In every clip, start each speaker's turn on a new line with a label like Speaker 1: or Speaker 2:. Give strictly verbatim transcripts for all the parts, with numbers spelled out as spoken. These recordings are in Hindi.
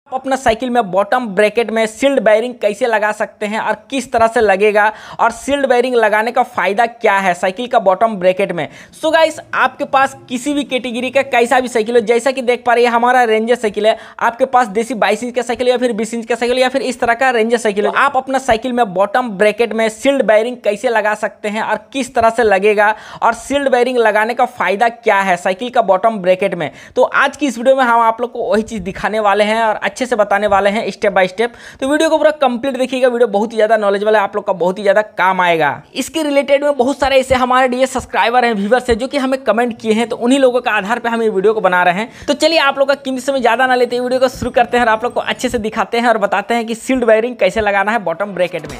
Speaker 1: अपना साइकिल में बॉटम ब्रैकेट में सील्ड बेयरिंग कैसे लगा सकते हैं और किस तरह से लगेगा और सील्ड बेयरिंग लगाने का फायदा क्या है साइकिल का बॉटम ब्रैकेट में। सो गाइस, आपके पास किसी भी कैटेगरी का कैसा भी साइकिल हो, जैसा कि देख पा रहे हैं हमारा रेंजर साइकिल है, आपके पास देसी बाईस इंच का साइकिल या फिर बीस इंच का साइकिल या फिर इस तरह का रेंजर साइकिल है, आप अपना साइकिल में बॉटम ब्रैकेट में सील्ड बेयरिंग कैसे लगा सकते हैं और किस तरह से लगेगा और सील्ड बेयरिंग लगाने का फायदा क्या है साइकिल का बॉटम ब्रैकेट में। तो आज की इस वीडियो में हम आप लोग को वही चीज दिखाने वाले हैं और अच्छे से बताने वाले हैं स्टेप बाय स्टेप। तो वीडियो को पूरा कंप्लीट देखिएगा, वीडियो बहुत ही ज्यादा नॉलेजेबल है, आप लोग का बहुत ही ज्यादा काम आएगा। इसके रिलेटेड में बहुत सारे ऐसे हमारे लिए सब्सक्राइबर हैं, व्यूअर्स हैं, जो कि हमें कमेंट किए हैं, तो उन्हीं लोगों का आधार पर हम ये वीडियो को बना रहे हैं। तो चलिए आप लोग का कीमती समय ज्यादा ना लेते वीडियो को शुरू करते हैं और आप लोग को अच्छे से दिखाते हैं और बताते हैं कि सील्ड बेयरिंग कैसे लगाना है बॉटम ब्रैकेट में।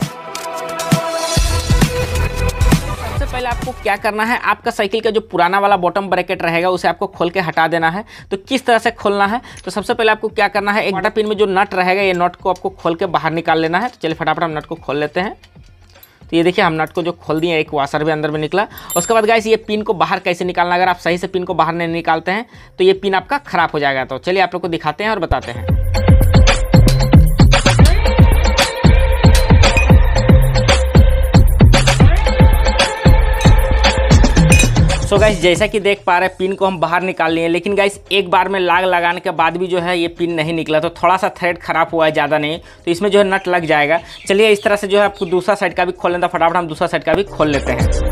Speaker 1: पहले आपको क्या करना है, आपका साइकिल का जो पुराना वाला बॉटम ब्रैकेट रहेगा उसे आपको खोल के हटा देना है। तो किस तरह से खोलना है, तो सबसे पहले आपको क्या करना है, एक वाटर पिन में जो नट रहेगा ये नट को आपको खोल के बाहर निकाल लेना है। तो चलिए फटाफट हम नट को खोल लेते हैं। तो ये देखिए हम नट को जो खोल दिए, एक वाशर भी अंदर में निकला। उसके बाद गाइस ये पिन को बाहर कैसे निकालना, अगर आप सही से पिन को बाहर नहीं निकालते हैं तो ये पिन आपका खराब हो जाएगा। तो चलिए आप लोग को दिखाते हैं और बताते हैं। सो so गाइस, जैसा कि देख पा रहे हैं पिन को हम बाहर निकाल लिए, लेकिन गाइस एक बार में लाग लगाने के बाद भी जो है ये पिन नहीं निकला, तो थोड़ा सा थ्रेड खराब हुआ है, ज़्यादा नहीं, तो इसमें जो है नट लग जाएगा। चलिए इस तरह से जो है आपको दूसरा साइड का भी खोल लेता, फटाफट हम दूसरा साइड का भी खोल लेते हैं।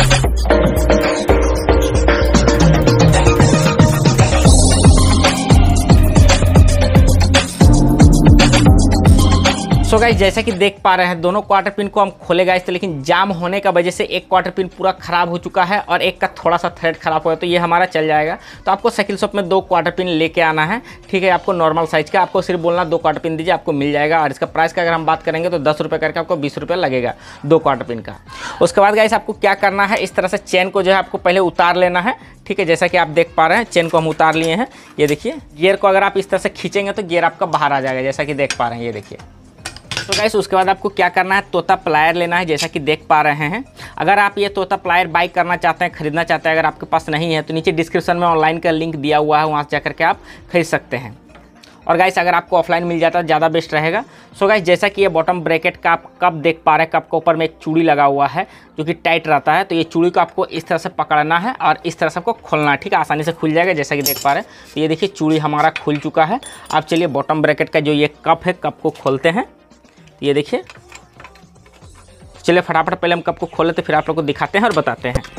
Speaker 1: सो so गाइस, जैसा कि देख पा रहे हैं दोनों क्वार्टर पिन को हम खोले गाइस, तो लेकिन जाम होने का वजह से एक क्वार्टर पिन पूरा खराब हो चुका है और एक का थोड़ा सा थ्रेड खराब हुआ है, तो ये हमारा चल जाएगा। तो आपको साइकिल शॉप में दो क्वार्टर पिन लेके आना है, ठीक है। आपको नॉर्मल साइज का, आपको सिर्फ बोलना दो क्वार्टर पिन दीजिए, आपको मिल जाएगा। और इसका प्राइस का अगर हम बात करेंगे तो दस रुपये करके आपको बीस रुपये लगेगा दो क्वार्टर पिन का। उसके बाद गाइस आपको क्या करना है, इस तरह से चेन को जो है आपको पहले उतार लेना है, ठीक है। जैसा कि आप देख पा रहे हैं चेन को हम उतार लिए हैं। ये देखिए गियर को अगर आप इस तरह से खींचेंगे तो गियर आपका बाहर आ जाएगा, जैसा कि देख पा रहे हैं। ये देखिए। तो गाइस उसके बाद आपको क्या करना है, तोता प्लायर लेना है, जैसा कि देख पा रहे हैं। अगर आप ये तोता प्लायर बाई करना चाहते हैं, खरीदना चाहते हैं, अगर आपके पास नहीं है तो नीचे डिस्क्रिप्शन में ऑनलाइन का लिंक दिया हुआ है, वहाँ से जाकर के आप खरीद सकते हैं। और गाइस अगर आपको ऑफलाइन मिल जाता है ज़्यादा बेस्ट रहेगा। सो गाइस, जैसा कि ये बॉटम ब्रैकेट का आप कप देख पा रहे हैं, कप के ऊपर में एक चूड़ी लगा हुआ है जो कि टाइट रहता है। तो ये चूड़ी को आपको इस तरह से पकड़ना है और इस तरह से आपको खोलना है, ठीक है। आसानी से खुल जाएगा, जैसा कि देख पा रहे हैं। तो ये देखिए चूड़ी हमारा खुल चुका है। अब चलिए बॉटम ब्रैकेट का जो ये कप है, कप को खोलते हैं। ये देखिए, चलिए फटाफट पहले हम कप को खोल लेते, फिर आप लोग को दिखाते हैं और बताते हैं।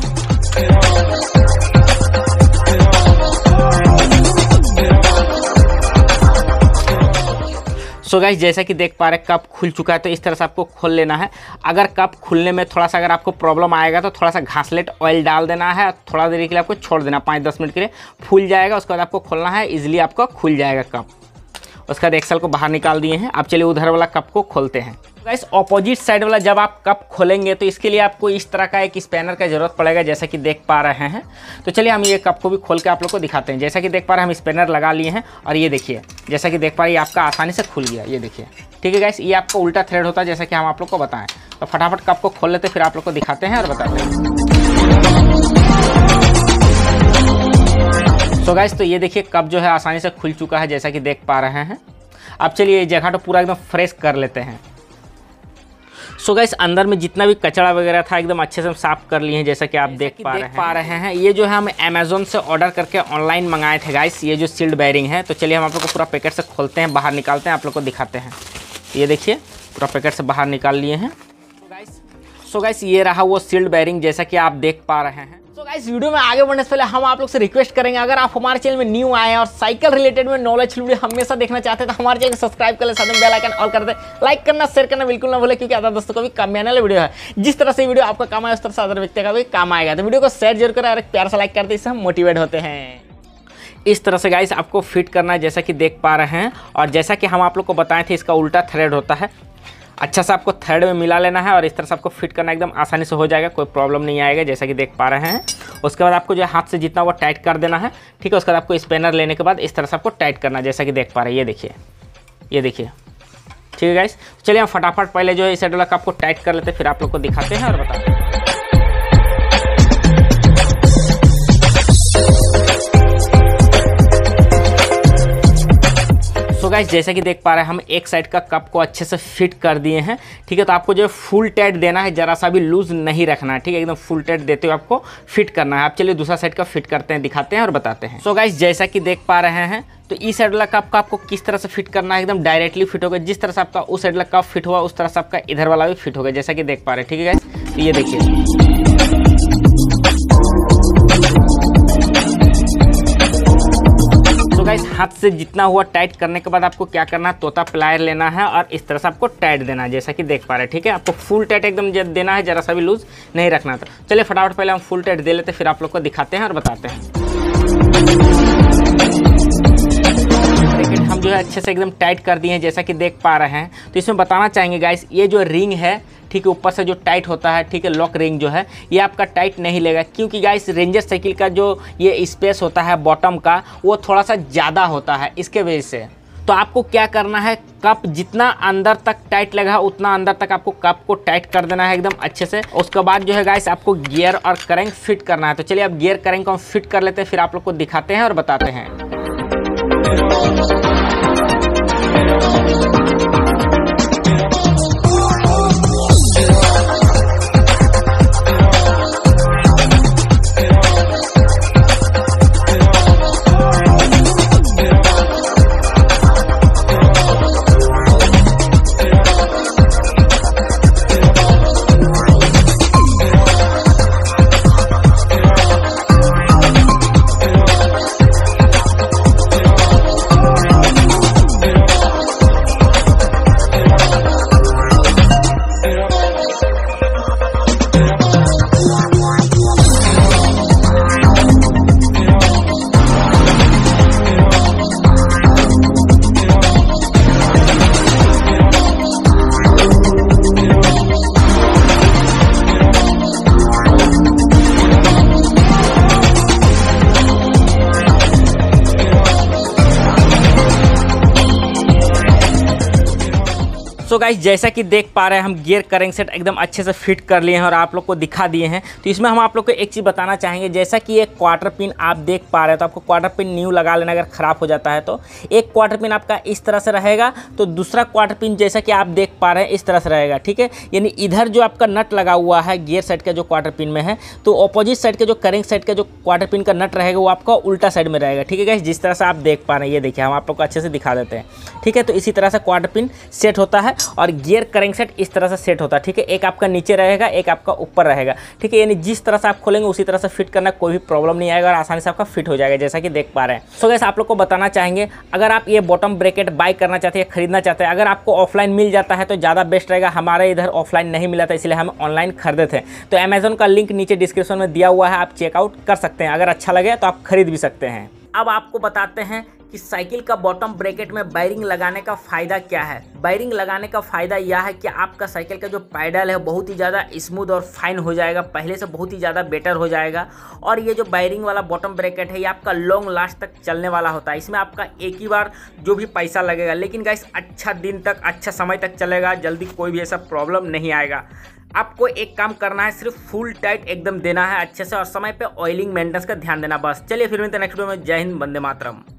Speaker 1: सो गाइस, जैसा कि देख पा रहे हैं कप खुल चुका है, तो इस तरह से आपको खोल लेना है। अगर कप खुलने में थोड़ा सा अगर आपको प्रॉब्लम आएगा तो थोड़ा सा घासलेट ऑयल डाल देना है, थोड़ा देर के लिए आपको छोड़ देना, पाँच दस मिनट के लिए, फूल जाएगा। उसके बाद आपको खोलना है, इजीली आपको खुल जाएगा कप। उसका एक्सल को बाहर निकाल दिए हैं। अब चलिए उधर वाला कप को खोलते हैं। गाइस ऑपोजिट साइड वाला जब आप कप खोलेंगे तो इसके लिए आपको इस तरह का एक स्पैनर का जरूरत पड़ेगा, जैसा कि देख पा रहे हैं। तो चलिए हम ये कप को भी खोल के आप लोग को दिखाते हैं। जैसा कि देख पा रहे हैं हम स्पैनर लगा लिए हैं और ये देखिए, जैसा कि देख पा रहे हैं आपका आसानी से खुल गया। ये देखिए, ठीक है गाइस, ये आपका उल्टा थ्रेड होता है, जैसा कि हम आप लोग को बताएं। तो फटाफट कप को खोल लेते, फिर आप लोग को दिखाते हैं और बताते हैं। तो गाइस, तो ये देखिए कप जो है आसानी से खुल चुका है, जैसा कि देख पा रहे हैं। अब चलिए ये जगह तो पूरा एकदम फ्रेश कर लेते हैं। सो गाइस, अंदर में जितना भी कचरा वगैरह था एकदम अच्छे से हम साफ कर लिए हैं, जैसा कि आप देख पा रहे हैं पा रहे हैं ये जो है हम अमेजोन से ऑर्डर करके ऑनलाइन मंगाए थे गाइस, ये जो सील्ड बेयरिंग है। तो चलिए हम आप लोग को पूरा पैकेट से खोलते हैं, बाहर निकालते हैं, आप लोग को दिखाते हैं। ये देखिए पूरा पैकेट से बाहर निकाल लिए हैं। सो गाइस, ये रहा वो सील्ड बेयरिंग, जैसा कि आप देख पा रहे हैं। तो गाइस वीडियो में आगे बढ़ने से पहले हम आप लोग से रिक्वेस्ट करेंगे, अगर आप हमारे चैनल में न्यू आए हैं और साइकिल रिलेटेड में नॉलेज वीडियो हमेशा देखना चाहते हैं तो हमारे चैनल को सब्सक्राइब कर ले, साथ में बेल आइकन ऑल कर दे, लाइक करना शेयर करना बिल्कुल ना भूले, क्योंकि आधा दोस्तों को भी काम आने वाला वीडियो है। जिस तरह से वीडियो आपका काम आए उस तरह से अदर व्यक्ति का भी काम आएगा। तो वीडियो को शेयर जरूर करें और एक प्यार सा लाइक कर दे, इससे हम मोटिवेट होते हैं। इस तरह से गाइस आपको फिट करना है, जैसा कि देख पा रहे हैं। और जैसा कि हम आप लोग को बताए थे इसका उल्टा थ्रेड होता है, अच्छा से आपको थ्रेड में मिला लेना है और इस तरह से आपको फिट करना एकदम आसानी से हो जाएगा, कोई प्रॉब्लम नहीं आएगा, जैसा कि देख पा रहे हैं। उसके बाद आपको जो है हाथ से जितना वो टाइट कर देना है, ठीक है। उसके बाद आपको स्पैनर लेने के बाद इस तरह से आपको टाइट करना है, जैसा कि देख पा रहे हैं। ये देखिए, ये देखिए, ठीक है गाइस। चलिए हम फटाफट पहले जो है इस साइड वाला कप को टाइट कर लेते हैं, फिर आप लोग को दिखाते हैं और बताते हैं। गाइस जैसा कि देख पा रहे हैं हम एक साइड का कप को अच्छे से फिट कर दिए हैं। ठीक है, तो आपको जो है फुल टाइट देना है, जरा सा भी लूज नहीं रखना है। ठीक है, एकदम फुल टाइट देते हुए आपको फिट करना है। आप चलिए दूसरा साइड का फिट करते हैं, दिखाते हैं और बताते हैं। सो गाइस जैसा कि देख पा रहे हैं तो इस साइड वाला कप का आपको किस तरह से फिट करना है, एकदम डायरेक्टली फिट होगा। जिस तरह से आपका उस साइड वाला कप फिट हुआ उस तरह से आपका इधर वाला भी फिट होगा, जैसा कि देख पा रहे हैं। ठीक है गाइस, तो ये देखिए गाइस हाथ से जितना हुआ टाइट करने के बाद आपको क्या करना है, तोता प्लायर लेना है और इस तरह से आपको टाइट देना है, जैसा कि देख पा रहे हैं। ठीक है, आपको फुल टाइट एकदम देना है, जरा सा भी लूज नहीं रखना था। चलिए फटाफट पहले हम फुल टाइट दे लेते हैं, फिर आप लोग को दिखाते हैं और बताते हैं। हम जो है अच्छे से एकदम टाइट कर दिए हैं, जैसा कि देख पा रहे हैं। तो इसमें बताना चाहेंगे गाइस, ये जो रिंग है, ठीक है, ऊपर से जो टाइट होता है, ठीक है, लॉक रिंग जो है ये आपका टाइट नहीं लेगा, क्योंकि गाइस रेंजर साइकिल का जो ये स्पेस होता है बॉटम का वो थोड़ा सा ज़्यादा होता है, इसके वजह से। तो आपको क्या करना है, कप जितना अंदर तक टाइट लगा उतना अंदर तक आपको कप को टाइट कर देना है एकदम अच्छे से। उसके बाद जो है गाइस आपको गियर और करेंट फिट करना है। तो चलिए अब गियर करेंट को हम फिट कर लेते हैं, फिर आप लोग को दिखाते हैं और बताते हैं। सो गाइस जैसा कि देख पा रहे हैं हम गियर करेंट सेट एकदम अच्छे से फिट कर लिए हैं और आप लोग को दिखा दिए हैं। तो इसमें हम आप लोग को एक चीज़ बताना चाहेंगे, जैसा कि एक क्वार्टर पिन आप देख पा रहे हैं, तो आपको क्वार्टर पिन न्यू लगा लेना अगर ख़राब हो जाता है तो। एक क्वार्टर पिन आपका इस तरह से रहेगा, तो दूसरा क्वार्टर पिन जैसा कि आप देख पा रहे हैं इस तरह से रहेगा। ठीक है, यानी इधर जो आपका नट लगा हुआ है गियर साइड का जो क्वार्टर पिन में है, तो ऑपोजिट साइड के जो करेंट साइड का जो क्वार्टर पिन का नट रहेगा वो आपका उल्टा साइड में रहेगा। ठीक है गाइस, जिस तरह से आप देख पा रहे हैं, ये देखिए हम आप लोग को अच्छे से दिखा देते हैं। ठीक है, तो इसी तरह से क्वार्टर पिन सेट होता है और गियर करेंट सेट इस तरह से सेट होता है। ठीक है, एक आपका नीचे रहेगा, एक आपका ऊपर रहेगा। ठीक है, यानी जिस तरह से आप खोलेंगे उसी तरह से फिट करना, कोई भी प्रॉब्लम नहीं आएगा और आसानी से आपका फिट हो जाएगा, जैसा कि देख पा रहे हैं। सो गाइस आप लोग को बताना चाहेंगे, अगर आप ये बॉटम ब्रैकेट बाय करना चाहते हैं, खरीदना चाहते हैं, अगर आपको ऑफलाइन मिल जाता है तो ज़्यादा बेस्ट रहेगा। हमारे इधर ऑफलाइन नहीं मिला था, इसलिए हम ऑनलाइन खरीदे थे। तो अमेजोन का लिंक नीचे डिस्क्रिप्शन में दिया हुआ है, आप चेकआउट कर सकते हैं। अगर अच्छा लगे तो आप खरीद भी सकते हैं। अब आपको बताते हैं कि साइकिल का बॉटम ब्रैकेट में वायरिंग लगाने का फ़ायदा क्या है। वायरिंग लगाने का फ़ायदा यह है कि आपका साइकिल का जो पैडल है बहुत ही ज़्यादा स्मूथ और फाइन हो जाएगा, पहले से बहुत ही ज़्यादा बेटर हो जाएगा। और ये जो वायरिंग वाला बॉटम ब्रैकेट है ये आपका लॉन्ग लास्ट तक चलने वाला होता है। इसमें आपका एक ही बार जो भी पैसा लगेगा, लेकिन गाइस अच्छा दिन तक, अच्छा समय तक चलेगा, जल्दी कोई भी ऐसा प्रॉब्लम नहीं आएगा। आपको एक काम करना है, सिर्फ फुल टाइट एकदम देना है अच्छे से और समय पे ऑयलिंग मेंटेनेंस का ध्यान देना, बस। चलिए फिर मिलते हैं नेक्स्ट वीडियो में। जय हिंद, वंदे मातरम।